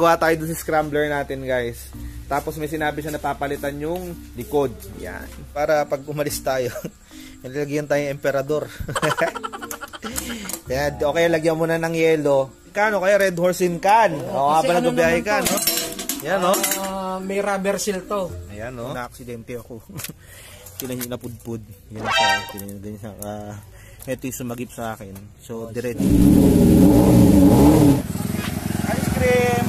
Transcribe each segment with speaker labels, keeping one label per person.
Speaker 1: Nagpagawa tayo dun sa scrambler natin, guys. Tapos may sinabi siya na papalitan yung likod. Yan. Para pag umalis tayo, nilagyan tayo yung emperador. Yan. Okay, lagyan mo na ng yelo. Kano kaya Red Horse in can? O nga pala gubiyahe ka, no? Yan, no?
Speaker 2: May rubber seal to.
Speaker 1: Ayan, no? Na-aksidente ako. Napudpud. Yan siya. Ganyan siya. Ito yung sumagip sa akin. So, diretso. Ice cream!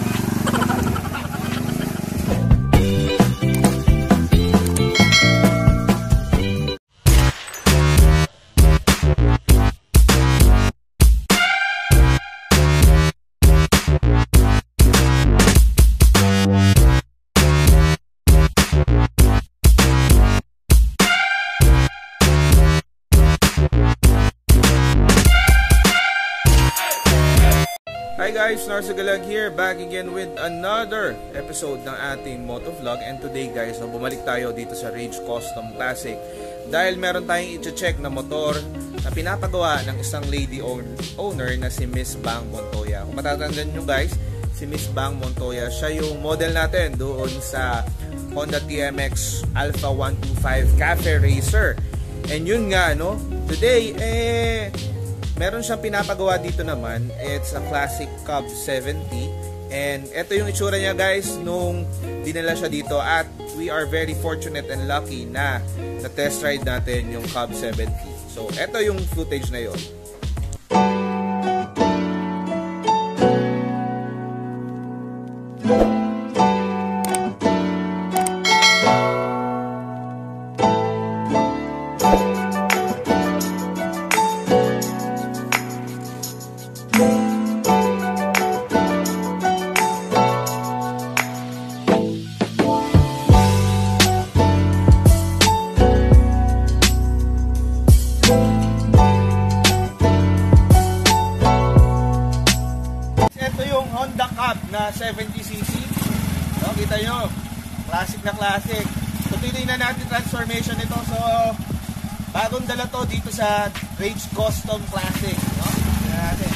Speaker 1: Hi guys, Narsogalag here, back again with another episode ng ating motovlog. And today guys, bumalik tayo dito sa Rage Custom Classic dahil meron tayong i-check na motor na pinapagawa ng isang lady owner na si Miss Bang Montoya. Kung matatandaan nyo guys, si Miss Bang Montoya, siya yung model natin doon sa Honda TMX Alpha 125 Cafe Racer. And yun nga, no, today, meron siyang pinapagawa dito naman. It's a classic Cub 70. And ito yung itsura niya guys nung dinala siya dito. At we are very fortunate and lucky na na-test ride natin yung Cub 70. So ito yung footage na yun. Na 70cc. So, kita nyo, classic na classic. So, titignan natin transformation nito. So, bagong dala to dito sa Rage Custom Classic. No? Tignan natin.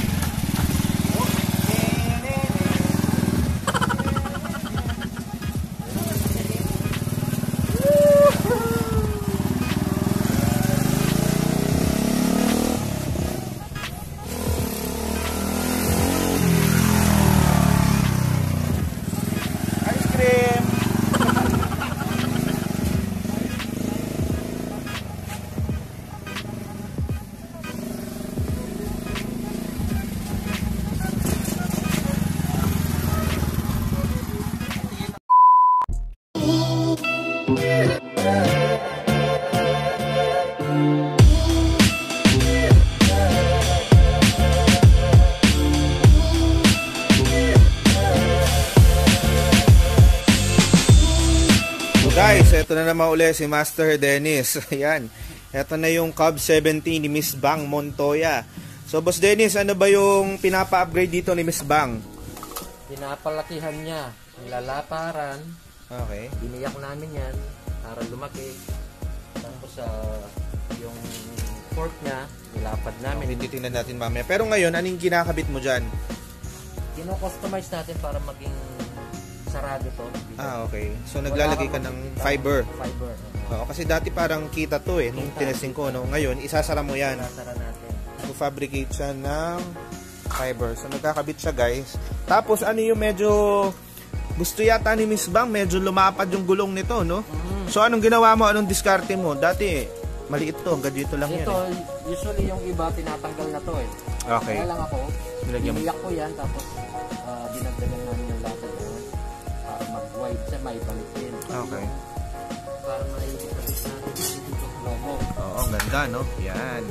Speaker 1: Guys, eto na naman uli si Master Dennis. Ayan. Eto na yung Cub 70 ni Miss Bang Montoya. So, Boss Dennis, ano ba yung pinapa-upgrade dito ni Miss Bang?
Speaker 2: Pinapalakihan niya. Nilalaparan.
Speaker 1: Okay.
Speaker 2: Biniyak namin yan para lumaki. Tapos yung fork niya, nilapad namin.
Speaker 1: Okay, titingnan natin mamaya. Pero ngayon, anong kinakabit mo dyan?
Speaker 2: Kino-customize natin para maging sarado to.
Speaker 1: Okay. So naglalagay ka ng fiber.
Speaker 2: Fiber.
Speaker 1: Oo, kasi dati parang kita to nung tinesting ko, no. Ngayon, isasara mo 'yan.
Speaker 2: Isasara natin.
Speaker 1: So fabricate siya ng fiber. So nagkakabit siya, guys. Tapos ano yung medyo gusto yata ni Miss Bang, medyo lumapad yung gulong nito, no? So anong ginawa mo? Anong diskarte mo? Dati maliit to, ganito lang yan.
Speaker 2: Ito, usually yung iba tinatanggal na to
Speaker 1: Okay.
Speaker 2: Kaya lang ako, biniyak ko yan, tapos dinagdagan namin yung lapad doon para mag-wide siya, may balikin.
Speaker 1: Okay.
Speaker 2: Para maipapagis natin dito ang logo.
Speaker 1: Oo, ang ganda, no? Yan.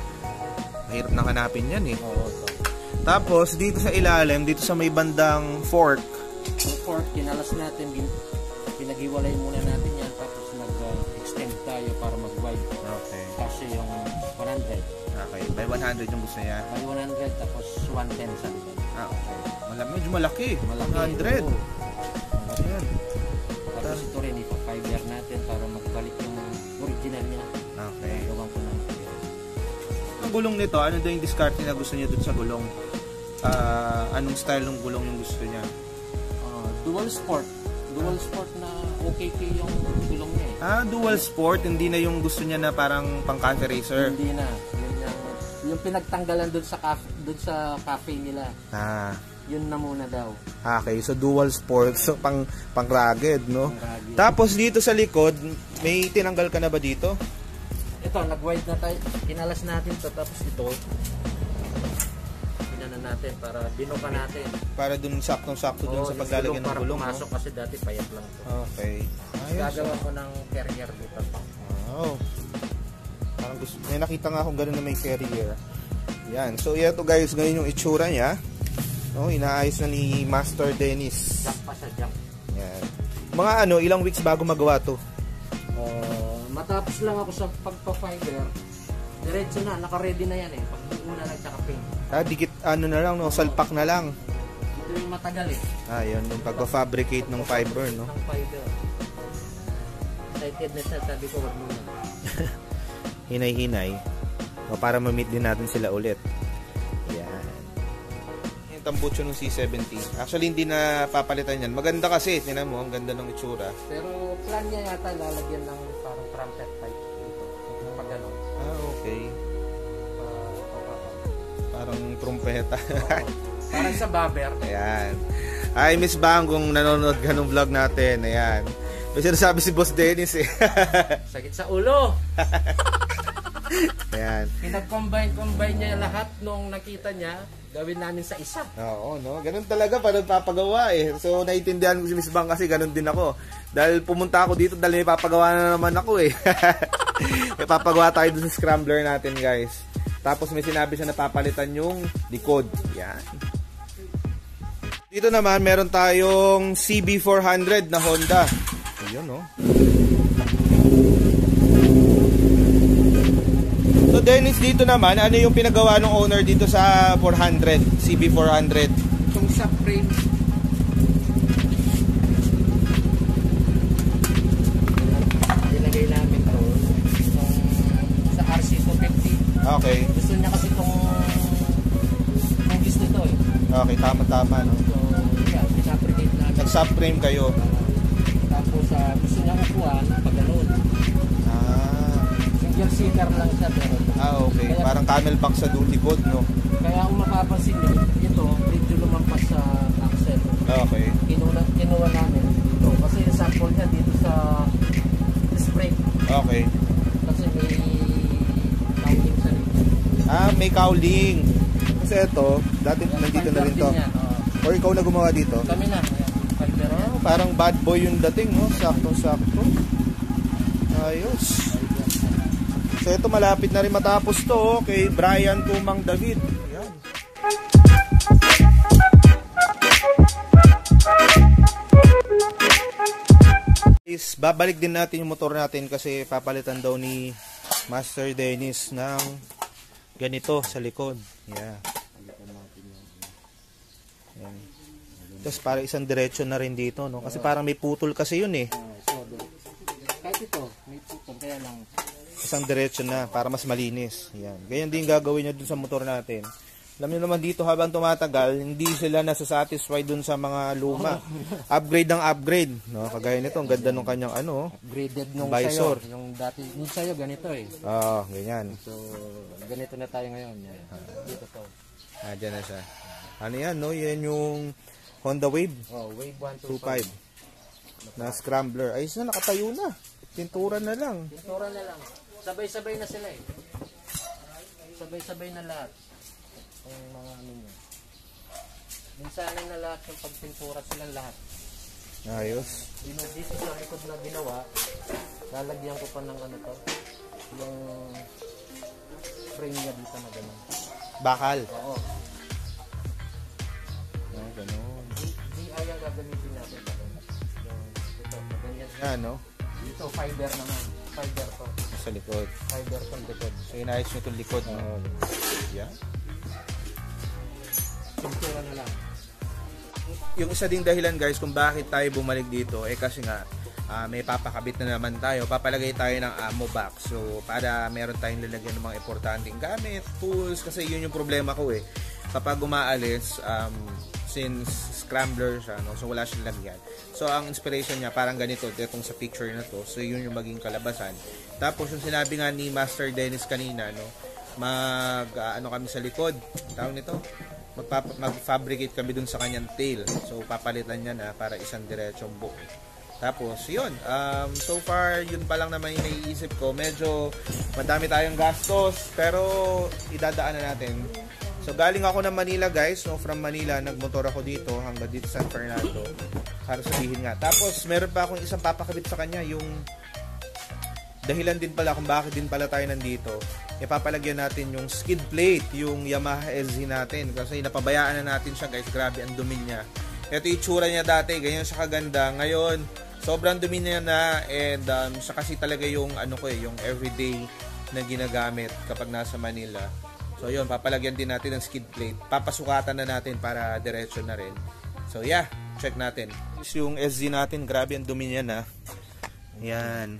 Speaker 1: Mahirap nang hanapin yan,
Speaker 2: Oo, ito.
Speaker 1: Tapos, dito sa ilalim, dito sa may bandang fork.
Speaker 2: Yung fork, kinalas natin, pinag-iwalay muna natin yan, tapos nag-extend tayo para mag-wide.
Speaker 1: Okay.
Speaker 2: Kasi yung 100.
Speaker 1: Okay, by 100 yung gusto niya.
Speaker 2: By 100, tapos 110 sa likod.
Speaker 1: Okay. Medyo malaki. 100.
Speaker 2: Oo.
Speaker 1: Ayan.
Speaker 2: Tapos ito rin, ipa-fiber natin para magbalik yung original niya.
Speaker 1: Okay.
Speaker 2: Gawang ko ng
Speaker 1: Ang gulong nito, ano daw yung discard na gusto niya dun sa gulong? Anong style ng gulong yung gusto niya?
Speaker 2: Dual sport. Dual sport na OKK yung gulong niya eh.
Speaker 1: Dual sport, hindi na yung gusto niya na parang pang cafe racer.
Speaker 2: Hindi na. Yung pinagtanggalan doon sa cafe nila. Yun na muna daw.
Speaker 1: Okay, so dual sport, so pang rugged, no?
Speaker 2: Rugged.
Speaker 1: Tapos dito sa likod, may tinanggal ka na ba dito?
Speaker 2: Ito, nag-wide na tayo. Kinalas natin to, tapos ito natin para binuka natin. Para dun saktong-sakto dun sa paglalagyan ng gulong. Para pumasok kasi dati payat lang to.
Speaker 1: Okay.
Speaker 2: Gagawa ko ng carrier dito.
Speaker 1: Wow. Parang gusto, may nakita nga akong gano'n na may carrier. Yan. So ito guys, ngayon yung itsura niya. No, inaayos na ni Master Dennis.
Speaker 2: Jack pa siya, jack.
Speaker 1: Yan. Mga ilang weeks bago magawa to?
Speaker 2: Matapos lang ako sa pagpa-fiber. Diretso na, naka-ready na yan eh. Pag-una lang tsaka paint.
Speaker 1: Dikit na lang, no? Salpak na lang.
Speaker 2: Ito yung matagal eh.
Speaker 1: Yun, yung pagpa-fabricate ng fiber, no?
Speaker 2: Ng fiber. Excited na siya, sabi ko wag muna.
Speaker 1: Hinay-hinay. Para ma-meet din natin sila ulit. Yan. Yung tambucho ng C70. Actually, hindi na papalitan yan. Maganda kasi, tinan mo, ang ganda ng itsura.
Speaker 2: Pero plan niya yata lalagyan ng parang trumpet type dito. Pag gano'n.
Speaker 1: Okay. Parang trumpeta.
Speaker 2: Parang sa bobber.
Speaker 1: Ayan. Ay, Miss Bang, kung nanonood ka ng vlog natin, ayan. May sinasabi si Boss Dennis eh.
Speaker 2: Sakit sa ulo.
Speaker 1: Ayan.
Speaker 2: Pinag-combine niya lahat nung nakita niya, gawin namin sa isa.
Speaker 1: Oo, no? Ganun talaga para papagawa eh. So, naiintindihan ko si Miss Bang kasi ganun din ako. Dahil pumunta ako dito dahil may papagawa na naman ako eh. May papagawa tayo dun sa scrambler natin guys. Tapos may sinabi siya na papalitan yung likod. Yan. Dito naman meron tayong CB400 na Honda. Ayun, no? So Dennis, dito naman, ano yung pinagawa ng owner dito sa 400, CB400?
Speaker 2: Itong subframe. Ilagay namin to sa RC250.
Speaker 1: Okay.
Speaker 2: Gusto niya kasi itong hugis nito eh.
Speaker 1: Okay, tama-tama, no?
Speaker 2: So, yeah, pinapricate namin.
Speaker 1: Nag-subframe kayo.
Speaker 2: Tapos, gusto niya upuan pag gano'n. Single seater lang siya pero.
Speaker 1: Okay. Kaya, parang camelback sa likod, no?
Speaker 2: Kaya kung mapapansin niyo, ito, medyo lumampas sa axle.
Speaker 1: Okay.
Speaker 2: Kinuha namin ito. Kasi yung sample niya dito sa disc brake.
Speaker 1: Okay.
Speaker 2: Kasi may cowling sa rin.
Speaker 1: May cowling. Kasi ito, dati nandito na rin to. Or ikaw na gumawa dito?
Speaker 2: Kami na.
Speaker 1: Parang bad boy yung dating, no? Sakto-sakto. Ayos. So ito malapit na rin matapos to, kay Brian Tumang David. Yan. Babalik din natin yung motor natin kasi papalitan daw ni Master Dennis ng ganito sa likod. Yeah. Yan. Tapos para isang diretso na rin dito, no? Kasi parang may putol kasi yun eh.
Speaker 2: Kahit ito, may putol kaya lang.
Speaker 1: Isang diretso na para mas malinis. Yan. Ganyan din gagawin nyo dun sa motor natin. Alam nyo naman dito habang tumatagal, hindi sila nasasatisfy dun sa mga luma. Upgrade ng upgrade. No? Kagaya nito, ang ganda nung kanyang
Speaker 2: upgraded nung
Speaker 1: visor.
Speaker 2: Sayo. Yung dati, yung sayo ganito eh.
Speaker 1: Oo, ganyan.
Speaker 2: So, ganito na tayo ngayon. Dito to.
Speaker 1: Dyan na siya. Ano yan, no? Yan yung Honda Wave.
Speaker 2: Wave
Speaker 1: 125. Na scrambler. Ayos na, nakatayo na. Pintura na lang.
Speaker 2: Pintura na lang. Sabay-sabay na sila eh. Sabay-sabay na lahat. Yung mga ano nyo. Minsanin na lahat yung pagpintura silang lahat.
Speaker 1: Ayos.
Speaker 2: Dito sa likod na ginawa, lalagyan ko pa ng ano to. Yung frame niya dito na gano'n.
Speaker 1: Bakal?
Speaker 2: Oo.
Speaker 1: Gano'n.
Speaker 2: DI ang gagamitin natin. Ito, ganyan.
Speaker 1: Yan, no?
Speaker 2: Dito, fiber naman. Fiber to.
Speaker 1: Sa likod.
Speaker 2: Fiber to likod.
Speaker 1: So, inayos nyo itong likod, no? Yan.
Speaker 2: Pintura na lang.
Speaker 1: Yung isa ding dahilan guys kung bakit tayo bumalik dito kasi nga may papakabit na naman tayo, papalagay tayo ng ammo box. So para meron tayong lalagyan ng mga importanteng gamit, tools, kasi yun yung problema ko kapag umaalis since scrambler siya, no? So wala siyang lagyan. So ang inspiration niya parang ganito, itong sa picture na to. So yun yung maging kalabasan. Tapos yung sinabi nga ni Master Dennis kanina, no, ano kami sa likod, tawag nito, mag-fabricate kami dun sa kanyang tail. So papalitan niya na para isang diretsong buo. Tapos yun, so far yun pa lang naman yung naiisip ko. Medyo madami tayong gastos, pero idadaan na natin. So galing ako ng Manila guys, no, from Manila nagmotor ako dito hanggang dito San Fernando para sabihin nga. Tapos meron pa akong isang papakabit sa kanya, yung dahilan din pala kung bakit din pala tayo nandito. Ipapalagyan natin yung skid plate, yung Yamaha LZ natin, kasi napabayaan na natin siya guys. Grabe ang dumi niya. Ito yung itsura niya dati, ganyan siya kaganda. Ngayon sobrang dumi niya na, and siya kasi talaga yung yung everyday na ginagamit kapag nasa Manila. So yun, papalagyan din natin ng skid plate. Papasukatan na natin para diretso na rin. So yeah, check natin. Yung SZ natin, grabe ang dumi niya na. Yan.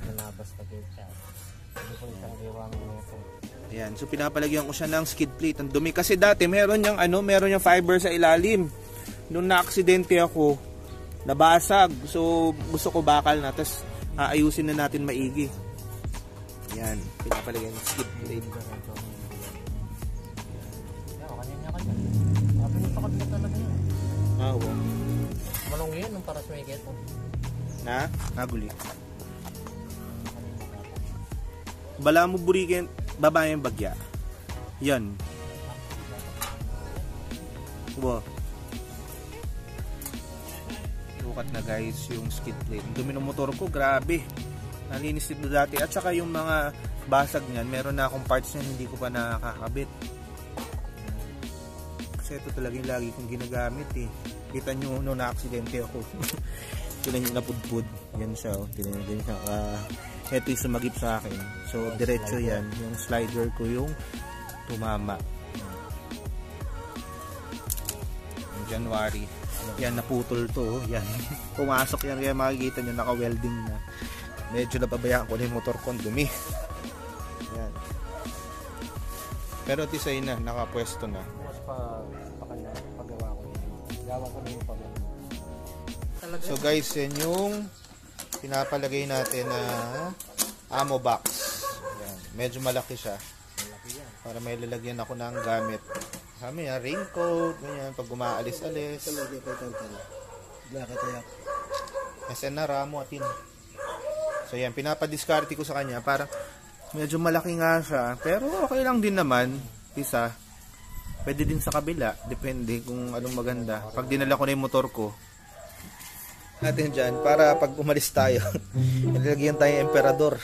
Speaker 1: Yan. So pinapalagyan ko siya ng skid plate. Ang dumi kasi dati meron yung meron yung fiber sa ilalim. Nung na-aksidente ako, nabasag. So gusto ko bakal na, tapos aayusin na natin maigi. Yan, pinapalagyan ng skid plate. Ah, wow.
Speaker 2: Manong yun, nung para sa may geto.
Speaker 1: Na? Naguli. Bala mo burikin, babae yung bagya. Yan. Wow. Lukat na guys yung skid plate. Ang dumi ng motor ko, grabe. Nalinis dito dati. At saka yung mga basag niyan, meron na akong parts niyan hindi ko pa nakakabit. Ito talaga yung lagi kong ginagamit eh. Kita nyo no, na-aksidente ako. Tinan nyo napudpud. Yan siya oh. Tinan nyo din siya. Ito yung sumagip sa akin. So diretso yan. Yung slider ko yung tumama. Yung January. Yan naputol to. Yan. Pumasok yan. Kaya makikita nyo naka-welding na. Medyo napabayaan ko na yung motor ko. Dumi. Yan. Pero tisay na. Nakapwesto na. So guys, yan yung pinapalagay natin na ammo box. Yan. Medyo malaki siya. Para may lalagyan ako ng gamit. Kami yan, raincoat, ganyan, pag umaalis-alis. SN na ramo atin. So yan, pinapadiskarte ko sa kanya. Parang medyo malaki nga siya. Pero okay lang din naman. Isa. Pwede din sa kabila, depende kung anong maganda. Pag dinala ko na yung motor ko, natin dyan, para pag umalis tayo, nilagyan tayo yung emperador.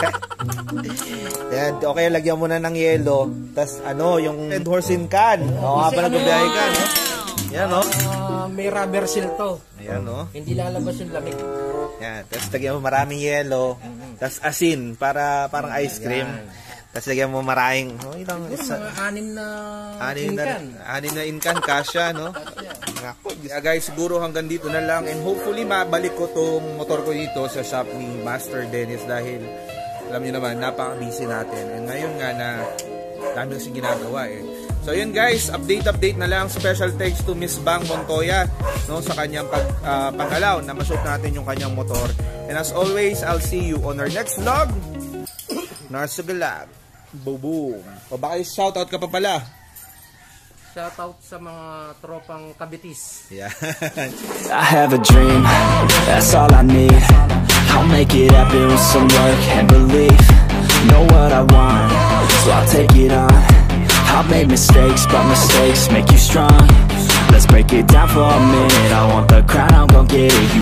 Speaker 1: Yan, okay, lagyan mo na ng yelo, tas yung red horse in can. Habang nagbabiyahe ka, no? Yan, no?
Speaker 2: May rubber seal to.
Speaker 1: Ayan, no?
Speaker 2: Hindi lalabas yung lamig.
Speaker 1: Yan, tas lagyan mo maraming yelo, tas asin, para parang ice cream. Tapos lagyan mo maraming, ilang isa.
Speaker 2: Anim
Speaker 1: na incan, kasya, no? Guys, siguro hanggang dito na lang, and hopefully mabalik ko tong motor ko dito sa shop ni Master Dennis dahil alam niyo naman, napaka-busy natin. And ngayon nga na dami kasing ginagawa eh. So yun guys, update na lang. Special thanks to Miss Bang Montoya, no, sa kanyang pag-allow na ma-shoot natin yung kanyang motor. And as always, I'll see you on our next vlog. Narsugalag. Boom. O baka shoutout ka pa pala.
Speaker 2: Shoutout sa mga tropang kabitis.
Speaker 1: Yeah.
Speaker 3: I have a dream, that's all I need. I'll make it happen with some work and belief. Know what I want, so I'll take it on. I've made mistakes, but mistakes make you strong. Let's break it down for a minute. I want the crown, I'm gon' get it.